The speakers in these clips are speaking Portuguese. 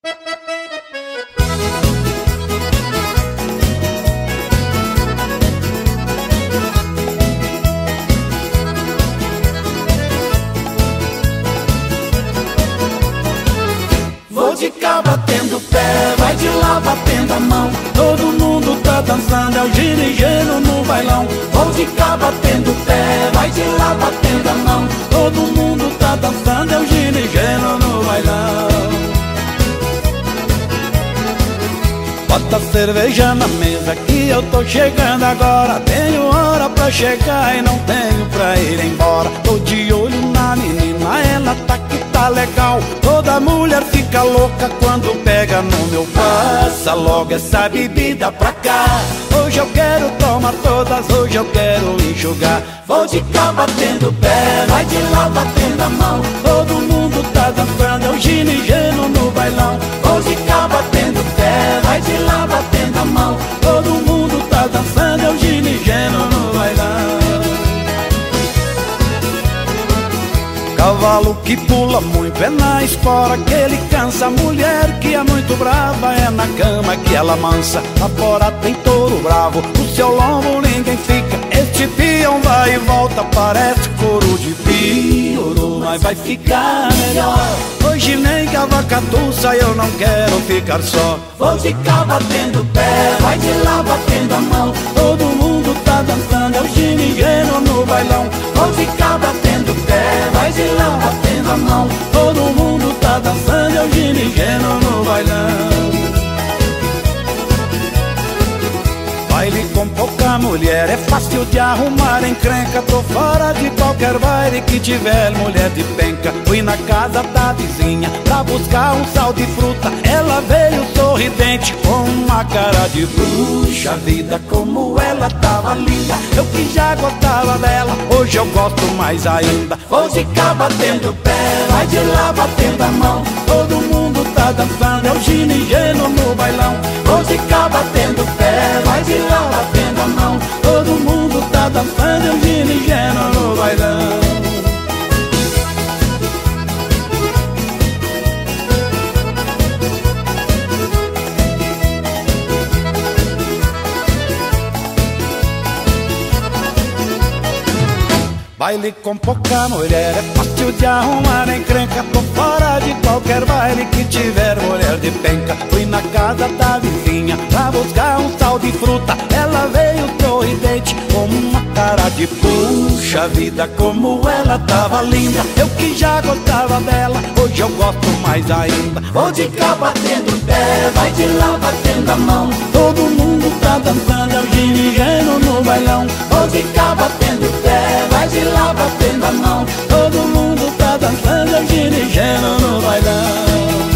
De cá batendo o pé, vai de lá batendo a mão. Todo mundo tá dançando, é o ginigeno no bailão. Vou de cá batendo o pé, vai de lá batendo a mão. Todo mundo tá dançando, é o ginigeno no bailão. Bota cerveja na mesa que eu tô chegando agora. Tenho hora pra chegar e não tenho pra ir embora. Tô de olho na menina, ela tá que tá legal. Toda mulher fica louca quando pega no meu pé. Passa logo essa bebida pra cá. Hoje eu quero tomar todas, hoje eu quero enxugar. Vou de cá batendo o pé, vai de lá batendo a mão. Todo mundo tá dançando, é o ginigeno no bailão. Vou de cá batendo o pé, vai de lá batendo a mão. Todo mundo tá dançando, é o ginigeno no bailão. Cavalo que pula muito é na espora que ele cansa. Mulher que é muito brava é na cama que ela mansa. Lá fora tem touro bravo, no seu lombo ninguém fica. Este peão vai e volta, parece couro de pioro, mas vai ficar melhor. Hoje nem que a vaca tussa, eu não quero ficar só. Vou de cá batendo o pé, vai de lá batendo a mão. Todo mundo tá dançando, é o ginigeno no bailão. Vou de cá batendo o pé, vai de lá batendo a mão. Todo mundo tá dançando, é o ginigeno no bailão. Baile com pouca mulher é fácil de arrumar encrenca. Tô fora de qualquer baile que tiver mulher de penca. Fui na casa da vizinha pra buscar um sal de fruta. Ela veio sorridente com uma cara de bruxa. Vida como ela tava linda, eu que já gostava dela, hoje eu gosto mais ainda. Vou de cá batendo o pé, vai de lá batendo a mão. Todo mundo tá dançando, é o ginigeno no bailão. Vou de cá batendo o pé, vai de lá batendo a mão. Todo mundo tá dançando, é o ginigeno no bailão. Baile com pouca mulher é fácil de arrumar encrenca. Tô fora de qualquer baile que tiver mulher de penca. Fui na casa da vizinha pra buscar um sal de fruta. Ela veio sorridente com uma cara de puxa vida, como ela tava linda, eu que já gostava dela, hoje eu gosto mais ainda. Vou de cá batendo o pé, vai de lá batendo a mão. Todo mundo tá dançando, é o ginigeno no bailão. Vou de cá batendo o pé, vai de lá batendo a mão. Todo mundo tá dançando, é o ginigeno no bailão.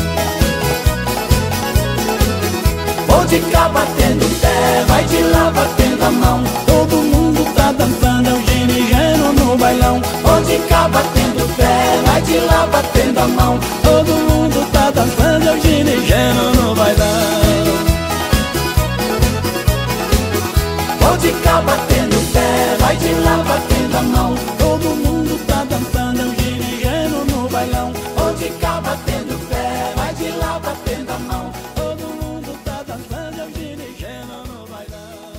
Vou de cá batendo o pé, vai de lá batendo a mão. Todo mundo tá dançando, é o ginigeno no bailão. Vou de cá batendo o pé, vai de lá batendo a mão. Todo mundo tá dançando, é o ginigeno no bailão. Vou de cá batendo o pé, vai de lá batendo a mão. Todo mundo tá dançando, é o ginigeno no bailão. Vou de cá batendo o pé, vai de lá batendo a mão. Todo mundo tá dançando, é o ginigeno no bailão.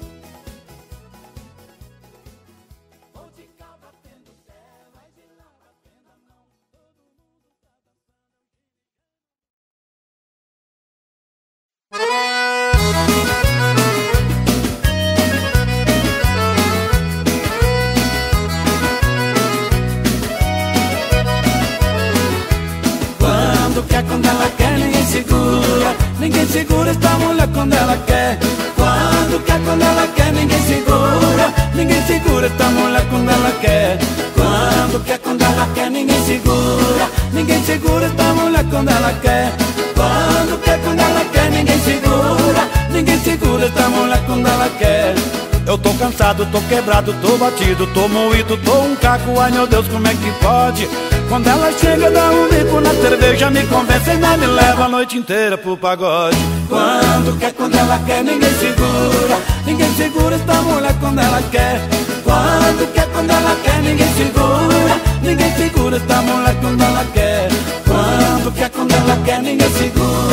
Vou de cá batendo o pé, vai de lá batendo a mão. Todo mundo tá quando ela quer, ninguém segura. Ninguém segura esta mulher quando ela quer. Quando ela quer, ninguém segura. Ninguém segura esta mulher quando ela quer. Quando ela quer, ninguém segura. Ninguém segura esta mulher quando ela quer. Quando ela quer, ninguém segura. Ninguém segura esta mulher quando ela quer. Eu tô cansado, tô quebrado, tô batido, tô moído, tô um caco, ai meu Deus, como é que pode? Quando ela chega, dá um bico na cerveja, me convence e ainda me leva a noite inteira pro pagode. Quando ela quer, ninguém segura. Ninguém segura esta mulher quando ela quer. Quando ela quer, ninguém segura. Ninguém segura esta mulher quando ela quer. Quando ela quer, ninguém segura.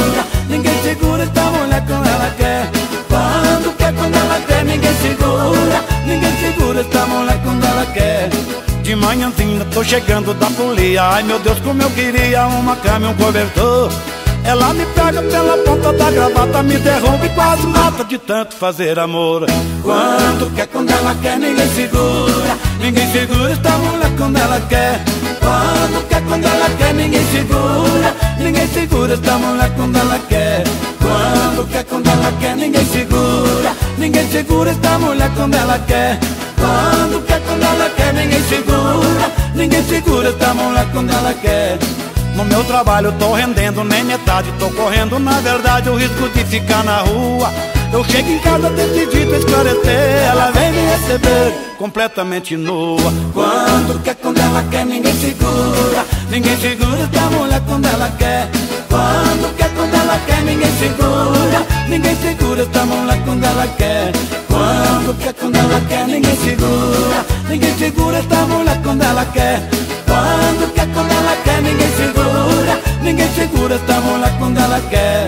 manhãzinha, tô chegando da folia. Ai meu Deus, como eu queria uma cama e um cobertor. Ela me pega pela ponta da gravata, me derruba e quase mata de tanto fazer amor. Quando ela quer, ninguém segura. Ninguém segura esta mulher quando ela quer. Quando ela quer, ninguém segura. Ninguém segura esta mulher quando ela quer. Quando ela quer, ninguém segura. Ninguém segura esta mulher quando ela quer. Quando ela quer, ninguém segura. Ninguém segura esta mulher quando ela quer. No meu trabalho tô rendendo nem metade, tô correndo na verdade o risco de ficar na rua. Eu chego em casa decidido a esclarecer, ela vem me receber completamente nua. Quando ela quer, ninguém segura. Ninguém segura esta mulher quando ela quer. Quando ela quer, ninguém segura. Ninguém segura esta mulher quando ela quer. Quando ela quer, ninguém segura. Ninguém segura esta mulher quando ela quer. Quando ela quer, ninguém segura. Ninguém segura esta mulher quando ela quer.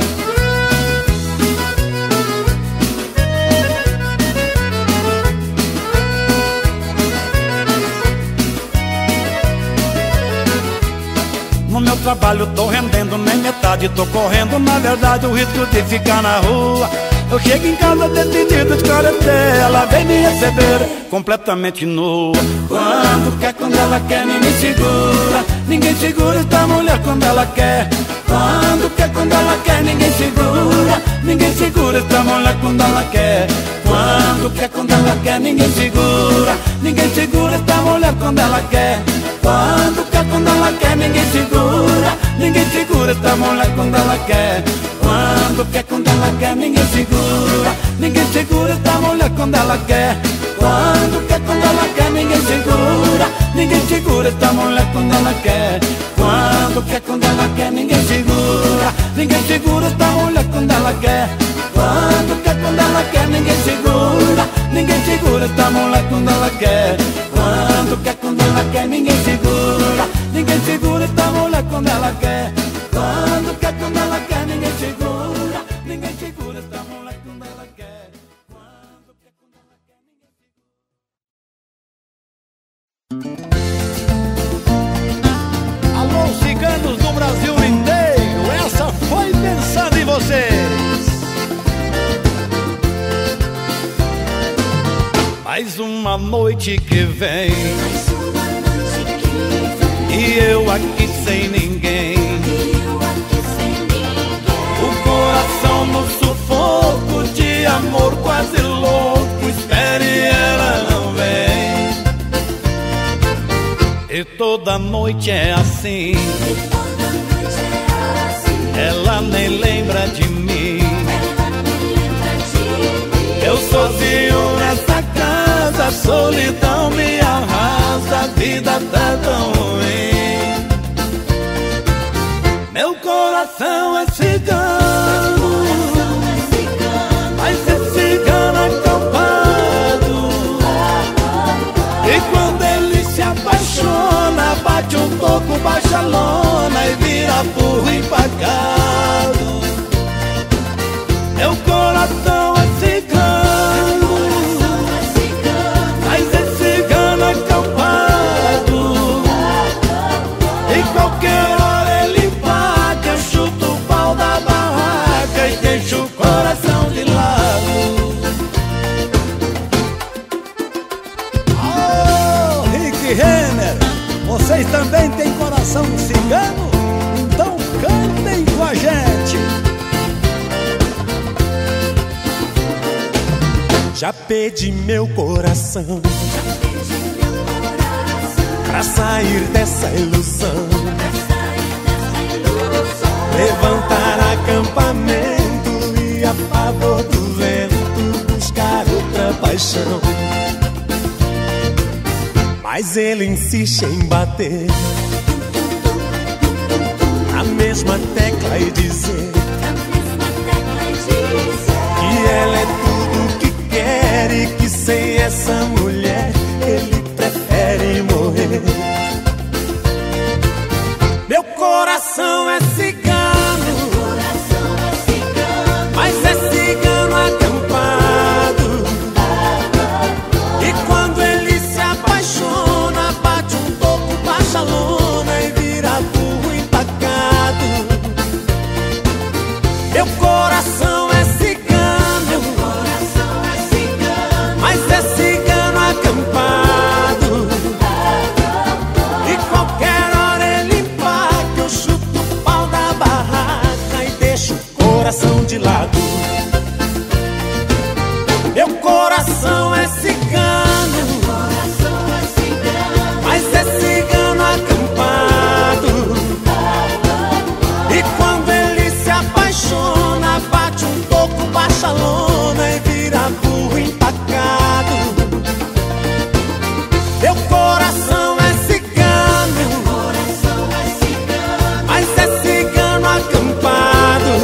No meu trabalho tô rendendo nem metade, tô correndo na verdade o risco de ficar na rua. Eu chego em casa decidido a esclarecer, ela vem me receber completamente nua. Quando ela quer, ninguém segura. Ninguém segura esta mulher quando ela quer. Quando ela quer, ninguém segura. Ninguém segura esta mulher quando ela quer. Quando ela quer, ninguém segura. Ninguém segura esta mulher quando ela quer. Quando ela quer, ninguém segura. Ninguém segura esta mulher quando ela quer. Quando ela quer, ninguém segura. Ninguém segura esta mulher quando ela quer. Quando ela quer, ninguém segura. Ninguém segura esta mulher quando ela quer. Quando ela quer, ninguém segura. Ninguém segura esta mulher quando ela quer. Quando ela quer, ninguém segura. Ninguém segura esta mulher quando ela quer. Quando ela quer, ninguém segura. Ninguém segura esta mulher quando ela quer. Quando ela quer, ninguém segura. Ninguém segura esta mulher quando ela quer. Alô, ciganos do Brasil inteiro, essa foi pensando em vocês. Mais uma noite que vem, e eu aqui sem ninguém. O coração no sufoco de amor quase louco, espere e ela não vem. E toda noite é assim, ela nem lembra de mim. Eu sozinho nessa casa, a solidão me arrasta, a vida tá tão ruim. Meu coração é cigano, mas é cigano acampado. E quando ele se apaixona, bate um pouco, baixa a lona e vira burro empacado. Meu coração é cigano, mas é cigano acampado. E qualquer hora ele bate, eu chuto o pau da barraca e deixo o coração de lado. Oh, Rick Renner, vocês também têm coração cigano? Então cantem com a gente. Já pedi meu coração pra sair dessa ilusão, levantar acampamento e a favor do vento buscar outra paixão. Mas ele insiste em bater na mesma tecla e dizer que ela é tudo que quer e que sem essa mulher ele prefere morrer. Meu coração é cigano, mas é cigano acampado. E quando ele se apaixona, bate um Meu coração é cigano, mas é cigano acampado. E qualquer hora ele paga, eu chuto o pau da barraca e deixo o coração de lado. Meu coração é cigano, mas é cigano acampado. E quando ele se apaixona, bate um toco, baixa a lona e vira burro empacado. Meu coração é cigano, mas é cigano acampado.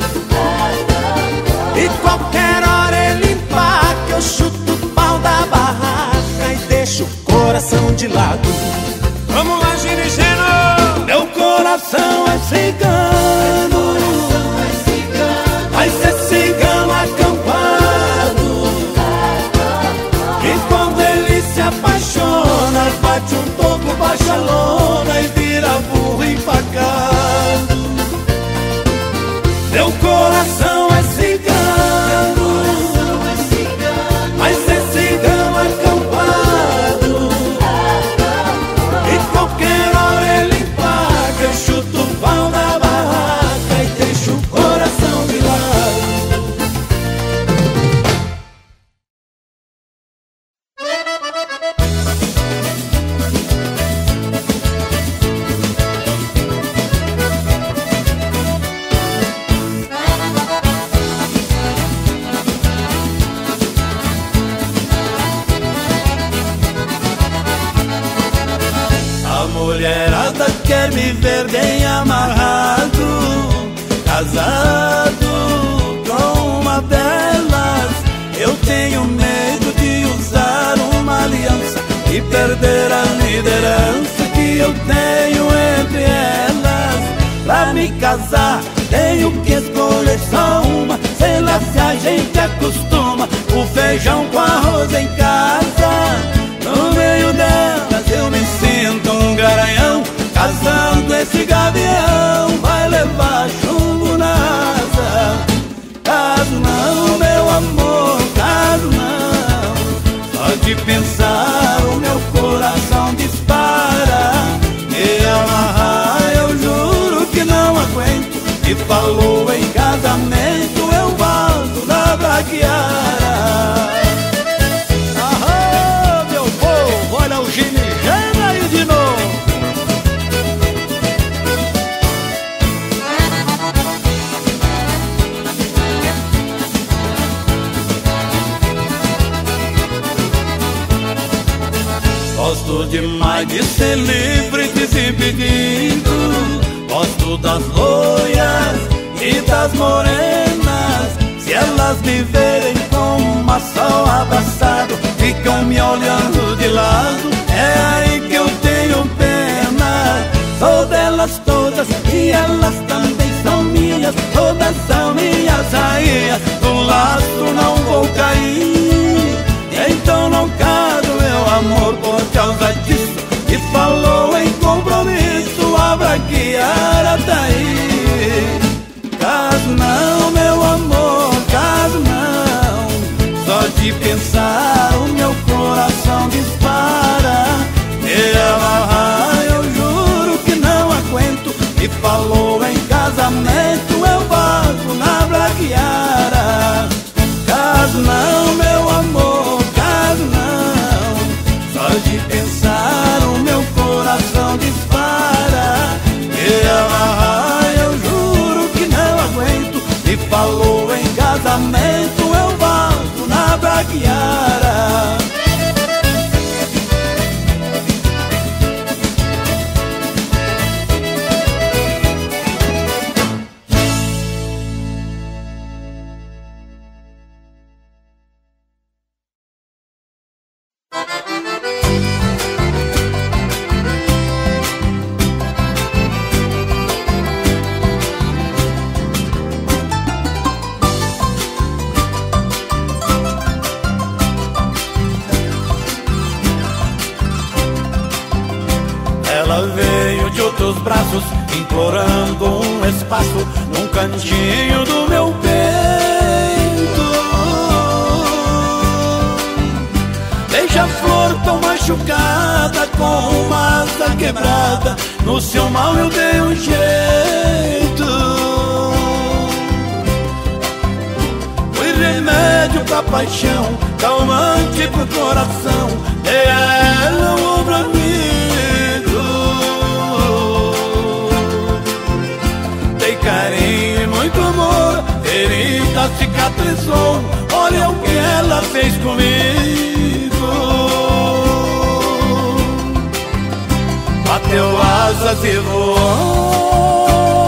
E qualquer hora ele empaca, eu chuto o pau da barraca e deixo o coração de lado. Vamos lá, Girigeno! Meu coração é cigano, mas é cigano acampado. E quando ele se apaixona, bate um toco, baixa a lona e vira burro empacado. Meu coração é cigano, mas é cigano acampado. E qualquer hora ele paga, eu chuto o pau da barraca e deixo o coração de lado. A mulherada quer me ver bem amarrado, casado com uma delas. Eu tenho medo de usar uma aliança e perder a liderança que eu tenho entre elas. Pra me casar tenho que escolher só uma, sei lá se a gente acostuma o feijão com arroz em casa. No meio delas eu me sinto um garanhão, casando esse gavião vai levar chumbo na asa. Caso não, meu amor, caso não, só de pensar o meu coração dispara. Me amarrar eu juro que não aguento, e falou em casamento eu vazo da braquiara. Olha o Girigeno aí de novo. Gosto demais de ser livre, desimpedido. Gosto das loiras e das morenas. Se elas me verem com uma só abraçado, ficam me olhando de lado, é aí que eu tenho pena. Sou delas todas e elas também são minhas, todas são minhas rainhas. Do laço não vou cair, então não caso, meu amor, por causa disso. E falou em compromisso, a braquiara tá aí. Caso não, meu amor, caso não, só de pensar o meu coração dispara. Me amarrar eu juro que não aguento, e falou em casamento eu vazo na braquiara. Caso não, meu amor, caso não, só de pensar o meu coração dispara. Me amarrar eu juro que não aguento, e falou em casamento eu vazo na braquiara. Ela veio de outros braços, implorando um um espaço num cantinho do meu peito. Beija-flor tão machucada, com uma asa quebrada, no seu mal eu dei um jeito. Fui remédio pra paixão, calmante pro coração, dei a ela um ombro amigo. Dei carinho e muito amor, ferida cicatrizou, olha o que ela fez comigo. Bateu asas e voou,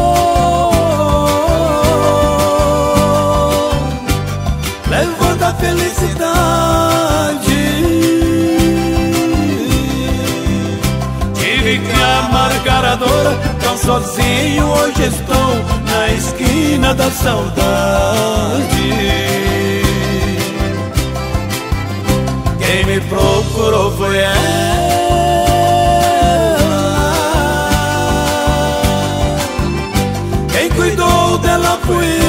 levando a felicidade. Tive que amargar a dor, tão sozinho hoje estou na esquina da saudade. Quem me procurou foi ela, quem cuidou dela fui eu.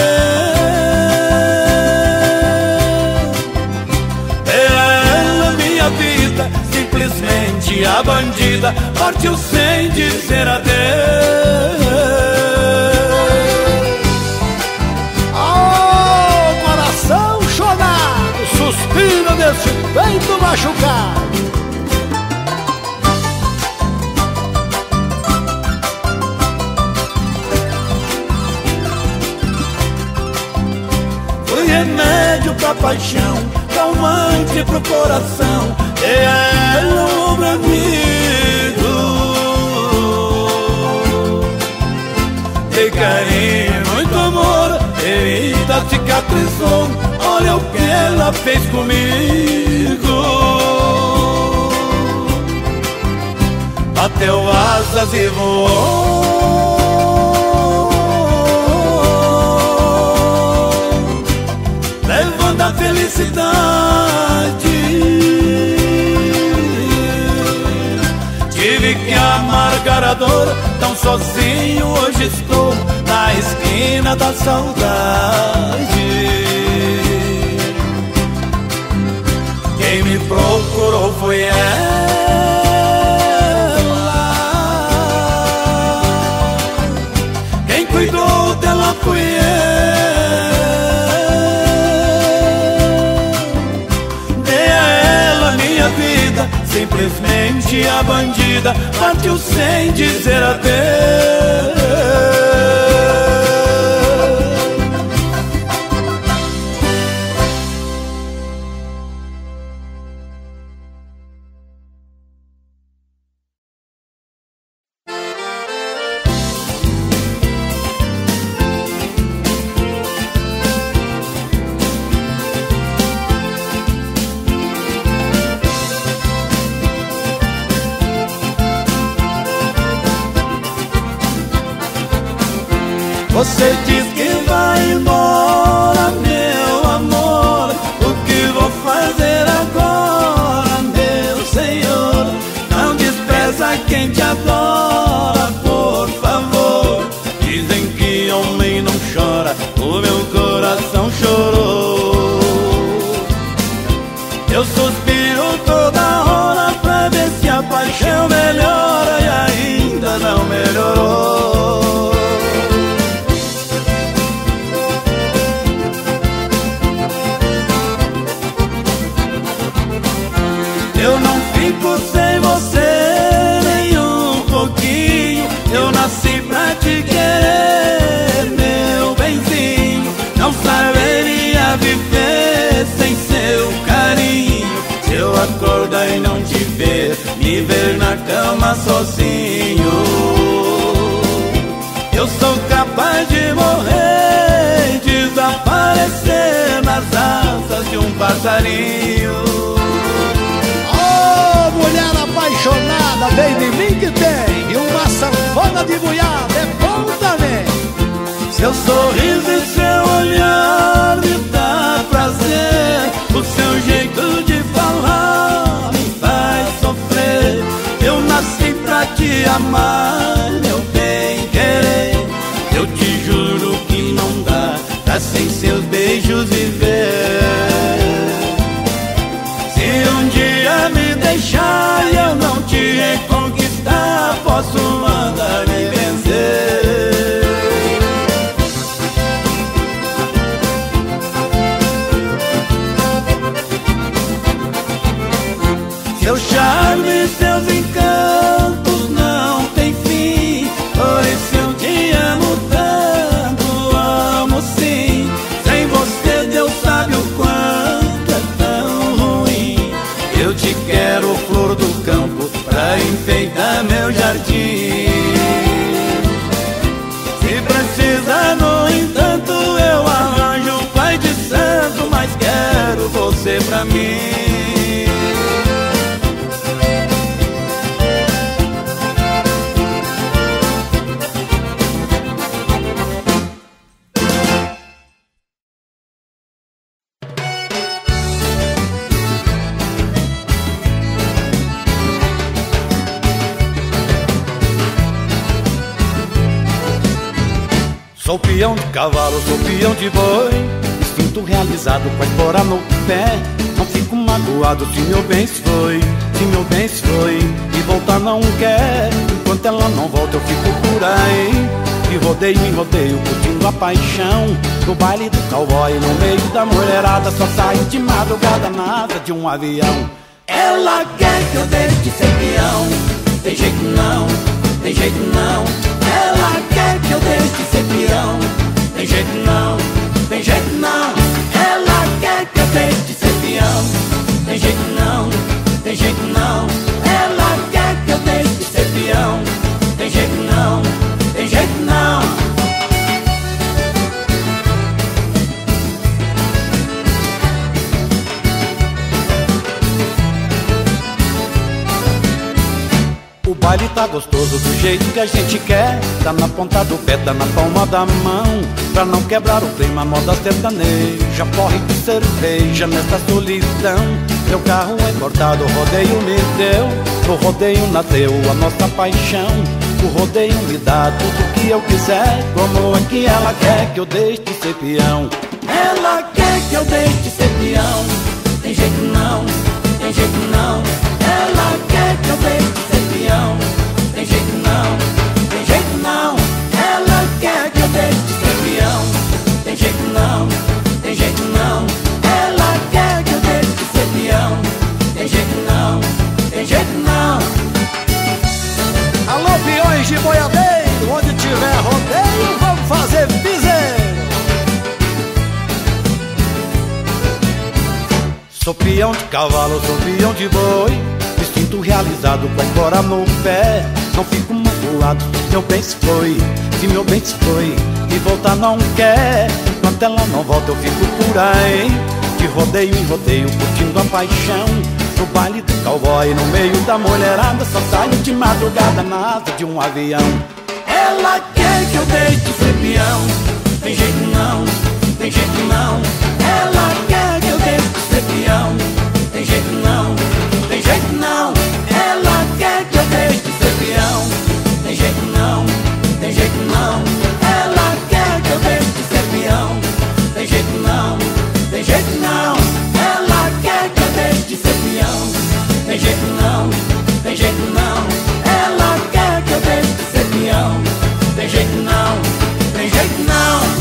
Ela, minha vida, simplesmente a bandida, partiu sem dizer adeus. Oh, coração chorado, suspira desse peito machucado. Fui remédio pra paixão, calmante pro coração, dei a ela um ombro amigo. Dei carinho, muito amor, ferida cicatrizou, olha o que ela fez comigo. Bateu asas e voou, levando a felicidade. Tive que amargar a dor, tão sozinho hoje estou na esquina da saudade. Quem me procurou foi ela, quem cuidou dela fui eu. Simplesmente a bandida partiu sem dizer adeus. Você diz que vai embora, meu amor, o que vou fazer agora, meu Senhor? Não despreza quem te adora, por favor. Dizem que homem não chora, o meu coração chorou. Eu suspiro toda hora pra ver se a paixão melhora e ainda não melhorou. Eu não fico sem você nem um pouquinho. Eu nasci pra te querer, meu benzinho. Não saberia viver sem seu carinho. Se eu acordar e não te ver, me ver na cama sozinho, eu sou capaz de morrer e desaparecer nas asas de um passarinho. Mulher apaixonada, bem de mim que tem, e uma sanfona de buiada é bom também. Seu sorriso e seu olhar me dá prazer, o seu jeito de falar me faz sofrer. Eu nasci pra te amar, meu bem querer, pra sem seus beijos viver. Se um dia me deixar e eu não te reconquistar, posso mandar me vencer. Seu charme e seus encantos não tem fim, pois se eu te amo tanto, amo sim. Sem você Deus sabe o quanto é tão ruim. Eu te quero flor do campo pra enfeitar meu jardim. Se precisa, no entanto, eu arranjo um pai de santo, mas quero você pra mim. Sou peão de cavalo, sou peão de boi, instinto realizado com a espora no pé. Não fico magoado se meu bem se foi, se meu bem se foi e voltar não quer. Enquanto ela não volta eu fico por aí, de rodeio em rodeio, curtindo a paixão. No baile do cowboy, no meio da mulherada, só saio de madrugada na asa de um avião. Ela quer que eu deixe de ser peão, tem jeito não, tem jeito não. Ela quer que eu deixe de ser peão, tem jeito não, tem jeito não. Ela quer que eu deixe de ser peão, tem jeito não, tem jeito não. Ela quer que eu deixe de ser peão, tem jeito não, tem jeito não. O baile tá gostoso do jeito que a gente quer, tá na ponta do pé, tá na palma da mão. Pra não quebrar o clima, moda sertaneja, porre de cerveja nesta solidão. Meu carro é importado, o rodeio me deu, no rodeio nasceu a nossa paixão. O rodeio me dá tudo que eu quiser, como é que ela quer que eu deixe de ser peão? Ela quer que eu deixe de ser peão, tem jeito não, tem jeito não. Ela quer que eu deixe de ser peão, tem jeito não, tem jeito não. Ela quer que eu deixe de ser peão, tem jeito não, tem jeito não. Ela quer que eu deixe de ser peão, tem jeito não, tem jeito não. Alô, peões de boiadeiro, onde tiver rodeio, vamos fazer piseiro. Sou peão de cavalo, sou peão de boi, instinto realizado com a espora no pé. Não fico magoado se meu bem se foi, se meu bem se foi e voltar não quer. Enquanto ela não volta eu fico por aí, de rodeio em rodeio, curtindo a paixão. No baile do cowboy, no meio da mulherada, só saio de madrugada na asa de um avião. Ela quer que eu deixe de ser peão, tem jeito não, tem jeito não. Ela quer que eu deixe de ser peão, tem jeito não, tem jeito não. Ela quer que eu deixe de ser peão, tem jeito não, tem jeito não. Ela quer que eu deixe de ser peão, tem jeito não, tem jeito não. Ela quer que eu deixe de ser peão, tem jeito não, tem jeito não. Ela quer que eu deixe de ser peão, tem jeito não, tem jeito não.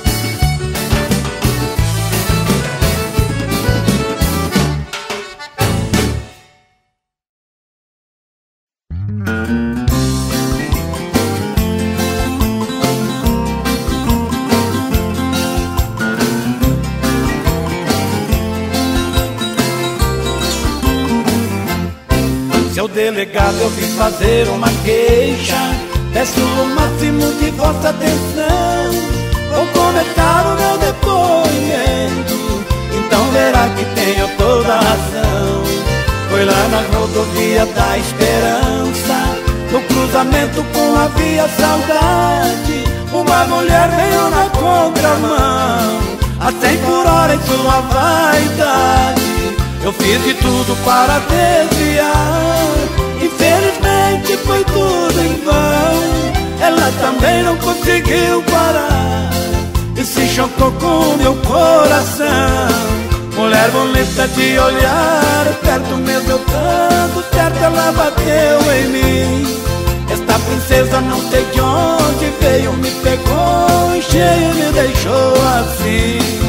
Seu delegado, eu vim fazer uma queixa, peço o máximo de vossa atenção. Vou comentar o meu depoimento, então verá que tenho toda a razão. Foi lá na rodovia da Esperança, no cruzamento com a via Saudade, uma mulher veio na contramão, a 100 por hora em sua vaidade. Eu fiz de tudo para desviar, infelizmente foi tudo em vão. Ela também não conseguiu parar, e se chocou com meu coração. Mulher bonita de olhar, perto mesmo eu tanto, certo ela bateu em mim. Esta princesa não sei de onde veio, me pegou, cheio e me deixou assim.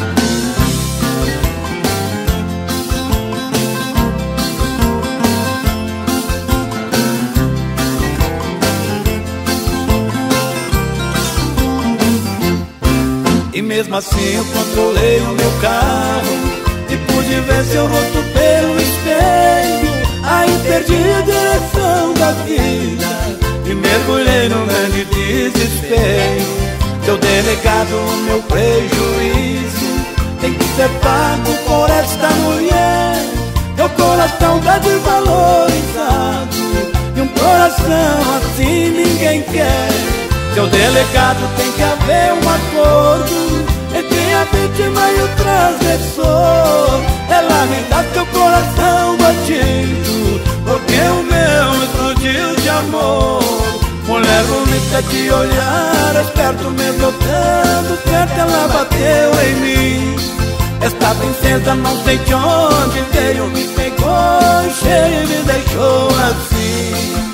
E mesmo assim eu controlei o meu carro e pude ver seu rosto pelo espelho. Aí perdi a direção da vida e mergulhei num grande desespero. Seu delegado, o meu prejuízo tem que ser pago por esta mulher. Meu coração tá desvalorizado e um coração assim ninguém quer. Seu delegado, tem que haver um acordo entre a vítima e o transgressor. É lamentável teu coração batido, porque o meu explodiu de amor. Mulher bonita de olhar, esperto mesmo eu dando certo, ela bateu em mim. Esta princesa não sei de onde veio, me pegou cheio e me deixou assim.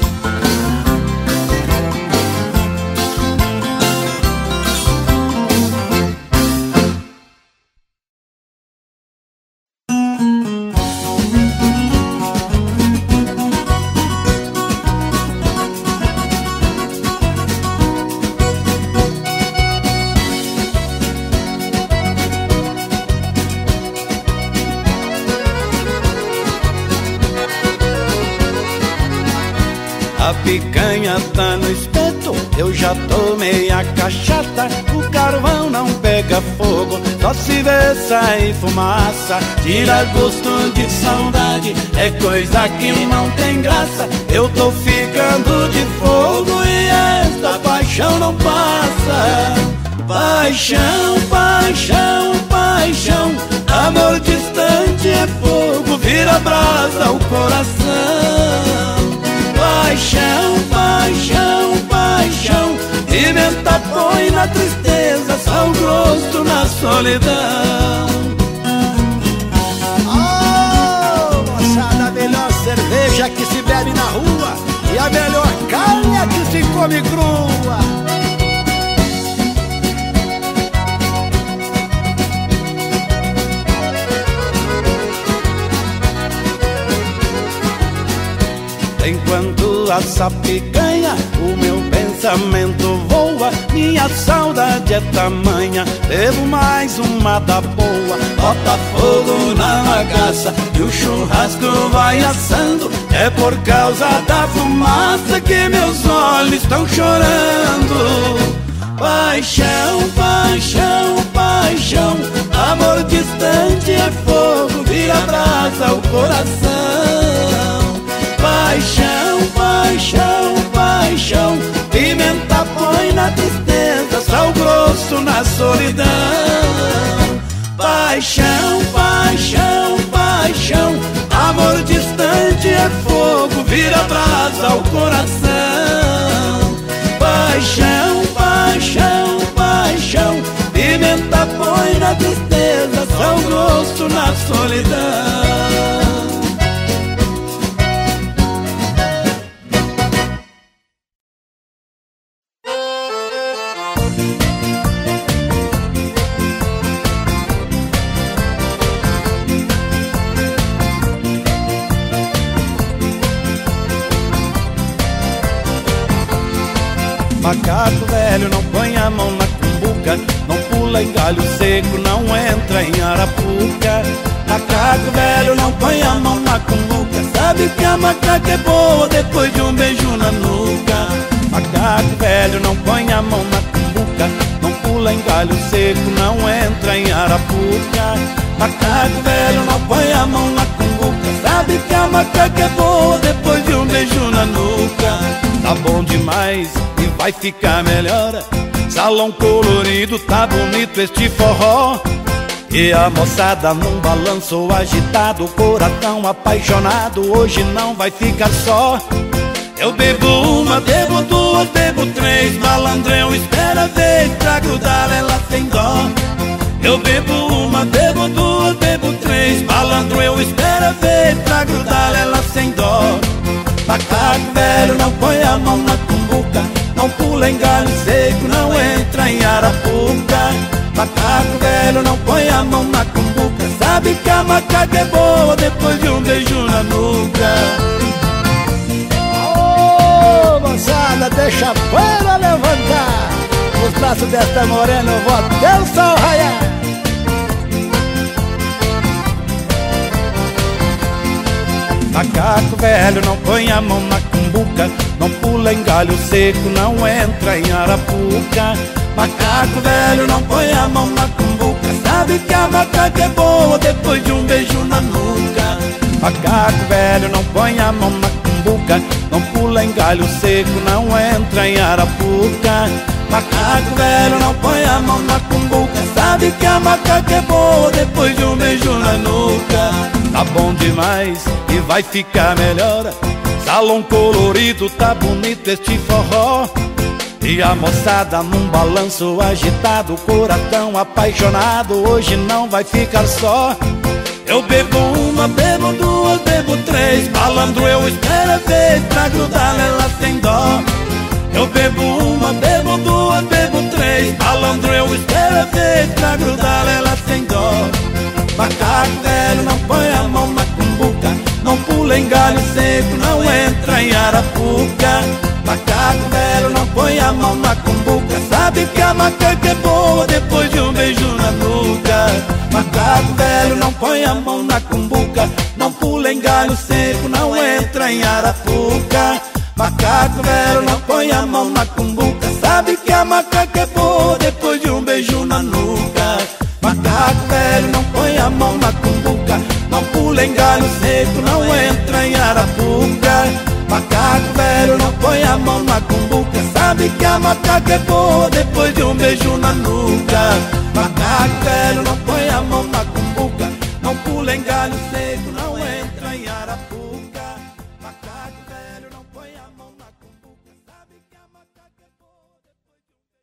A picanha tá no espeto, eu já tomei a cachaça. O carvão não pega fogo, só se vê sair fumaça. Tira gosto de saudade, é coisa que não tem graça. Eu tô ficando de fogo e esta paixão não passa. Paixão, paixão, paixão, amor distante é fogo, vira brasa o coração. Paixão, paixão, paixão, pimenta põe na tristeza, sal grosso na solidão. Oh, moçada, a melhor cerveja que se bebe na rua e a melhor carne é que se come crua. Enquanto assa picanha, o meu pensamento voa. Minha saudade é tamanha, devo mais uma da boa. Bota fogo na bagaça e o churrasco vai assando. É por causa da fumaça que meus olhos estão chorando. Paixão, paixão, paixão, amor distante é fogo, vira brasa o coração. Paixão, paixão, paixão, pimenta põe na tristeza, sal grosso na solidão. Paixão, paixão, paixão, amor distante é fogo, vira brasa o coração. Paixão, paixão, paixão, pimenta põe na tristeza, sal grosso na solidão. Macaco velho não põe a mão na cumbuca, não pula em galho seco, não entra em arapuca. Macaco velho não põe a mão na cumbuca, sabe que a macaca é boa depois de um beijo na nuca. Macaco velho não põe a mão na cumbuca, não pula em galho seco, não entra em arapuca. Macaco velho não põe a mão na cumbuca, sabe que a macaca é boa depois de um beijo na nuca. Tá bom demais e vai ficar melhor, salão colorido, tá bonito este forró. E a moçada num balanço agitado, coração apaixonado, hoje não vai ficar só. Eu bebo uma, bebo duas, bebo três, malandrão espera a vez pra grudar ela sem dó. Eu bebo uma, bebo duas, bebo três. Malandro eu espero a vez pra grudar ela sem dó. Macaco velho não põe a mão na cumbuca, não pula em galho seco, não entra em arapuca. Macaco velho não põe a mão na cumbuca, sabe que a macaca é boa depois de um beijo na nuca. Ô, moçada, deixa a poeira levantar. Os braços desta morena eu vou até o sol raiar. Macaco velho não põe a mão na cumbuca, não pula em galho seco, não entra em arapuca. Macaco velho não põe a mão na cumbuca, sabe que a macaca é boa depois de um beijo na nuca. Macaco velho não põe a mão na cumbuca, não pula em galho seco, não entra em arapuca. Macaco velho não põe a mão na cumbuca, sabe que a macaca é boa depois de um beijo na nuca. Tá bom demais e vai ficar melhor, salão colorido, tá bonito este forró. E a moçada num balanço agitado, coração apaixonado, hoje não vai ficar só. Eu bebo uma, bebo duas, bebo três. Malandro eu espero a vez pra grudar ela sem dó. Eu bebo uma, bebo duas, bebo três. Malandro eu espero a vez pra grudar ela sem dó. Macaco velho não põe a mão na cumbuca, não pula em galho seco, não entra em arapuca. Macaco velho não põe a mão na cumbuca, sabe que a macaca é boa depois de um beijo na nuca. Macaco velho não põe a mão na cumbuca, não pula em galho seco, não entra em arapuca. Macaco velho não põe a mão na cumbuca, sabe que a macaca é boa depois de um beijo na nuca. Macaco velho não põe a mão na cumbuca, não pula em galho seco, não entra em arapuca. Macaco velho não põe a mão na cumbuca, sabe que a macaca é boa depois de um beijo na nuca. Macaco velho não põe a mão na cumbuca, não pula em galho seco, não entra em arapuca. Macaco velho não põe a mão na cumbuca, sabe que a macaca é boa depois de um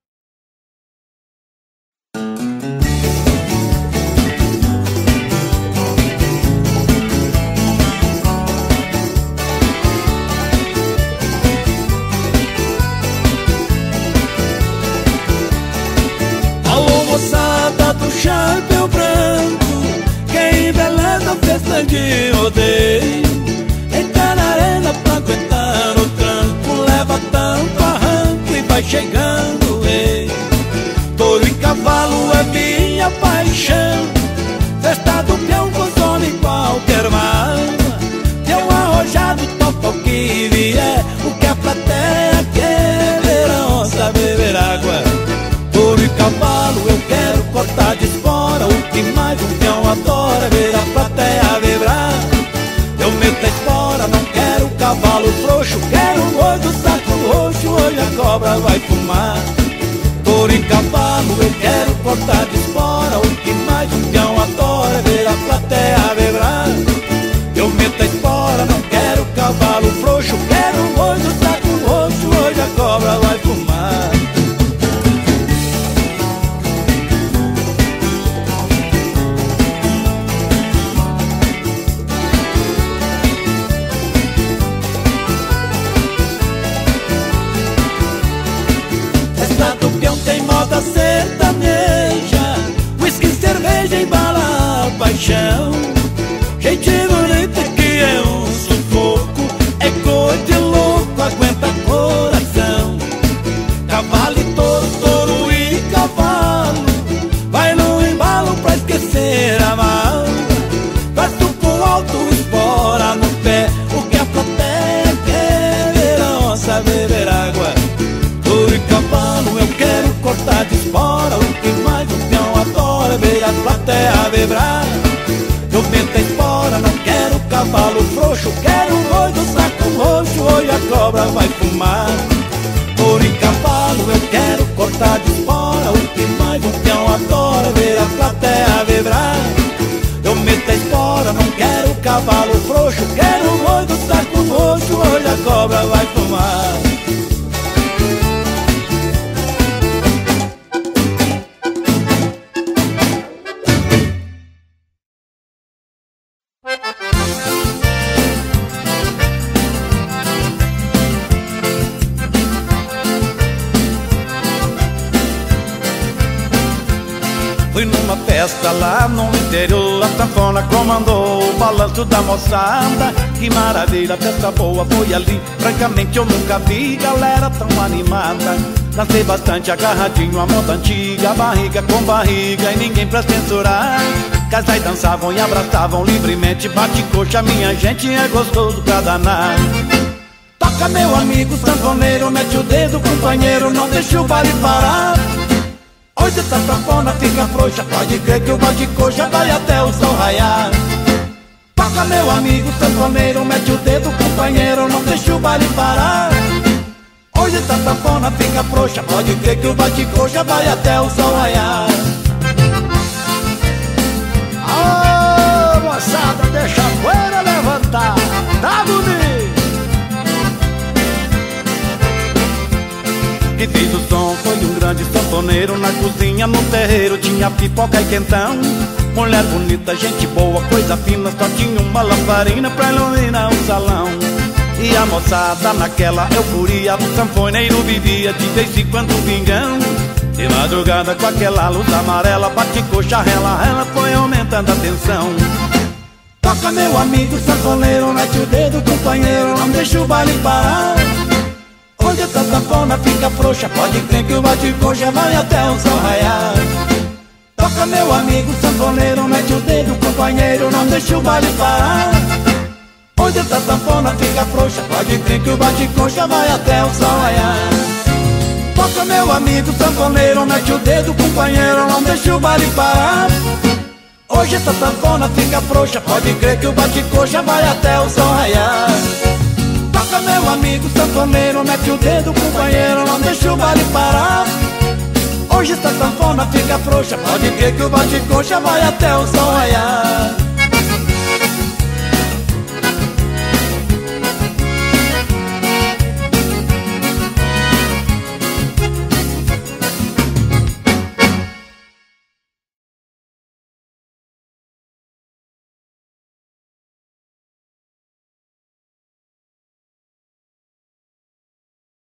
Moçada do chapéu branco, quem embeleza festa de rodeio, entra na arena pra aguentar o tranco, leva tanto arranco e vai chegando, ei. Touro e cavalo é minha paixão, festa do peão consome qualquer mágoa. Teu arrojado topa o que vier, o que a plateia quer ver a onça beber água. Touro e cavalo eu quero cortar de espora, o que mais um peão adora é ver a plateia vibrar. Eu meto a espora, não quero cavalo frouxo, quero o boi do saco roxo, hoje a cobra vai fumar. Touro e cavalo eu quero cortar de espora, o que mais um peão adora é ver a plateia vibrar. Eu meto a espora, não quero cavalo frouxo, quero o boi do saco roxo, hoje a cobra vai fumar. Tem moda sertaneja, whisky, cerveja embala a paixão. Gente bonita que é um sufoco, é cor de louco, aguenta coração. Cavalo e touro, touro e cavalo, vai no embalo pra esquecer a mágoa. Passo com alto, espora no pé, o que a plateia quer ver a onça beber água. Touro e cavalo eu quero cortar de espora, o que mais o peão adora é ver a plateia vibrar. Eu meto a espora, não quero cavalo frouxo, quero o boi do saco roxo, hoje a cobra vai fumar. Touro e cavalo eu quero cortar de espora, o que mais o peão adora é ver a plateia vibrar. Eu meto a espora, não quero cavalo frouxo, quero o boi do saco roxo, hoje a cobra vai fumar. Fui numa festa lá no interior, a sanfona comandou o balanço da moçada. Que maravilha, festa boa foi ali, francamente eu nunca vi galera tão animada. Dancei bastante agarradinho, a moda antiga, barriga com barriga e ninguém pra censurar. Casais dançavam e abraçavam livremente, bate coxa, minha gente, é gostoso pra danar. Toca meu amigo sanfoneiro, mete o dedo companheiro, não deixa o baile parar. Hoje essa sanfona fica frouxa, pode crer que o bate coxa vai até o sol raiar. Toca meu amigo sanfoneiro, mete o dedo companheiro, não deixa o baile parar. Hoje essa sanfona fica frouxa, pode crer que o bate coxa vai até o sol raiar. Ô moçada, deixa a poeira levantar, tá bonito? Que fez o som foi um grande sanfoneiro. Na cozinha, no terreiro, tinha pipoca e quentão. Mulher bonita, gente boa, coisa fina, só tinha uma lamparina pra iluminar o salão. E a moçada naquela euforia, o sanfoneiro vivia de vez em quando pingão. De madrugada com aquela luz amarela, bate coxa, rela, rela, foi aumentando a tensão. Toca meu amigo sanfoneiro, mete o dedo companheiro, não deixa o baile parar. Onde essa sanfona fica frouxa, pode crer que o bate-coxa vai até o sol raiar. Toca meu amigo sanfoneiro, mete o dedo companheiro, não deixa o baile parar. Onde essa sanfona fica frouxa, pode crer que o bate-coxa vai até o sol raiar. Toca meu amigo sanfoneiro, mete o dedo companheiro, não deixa o baile parar. Hoje essa sanfona fica frouxa, pode crer que o bate-coxa vai até o sol raiar. Toca meu amigo sanfoneiro, mete o dedo companheiro, não deixa o baile parar. Hoje essa sanfona fica frouxa, pode crer que o bate-coxa vai até o sol raiar.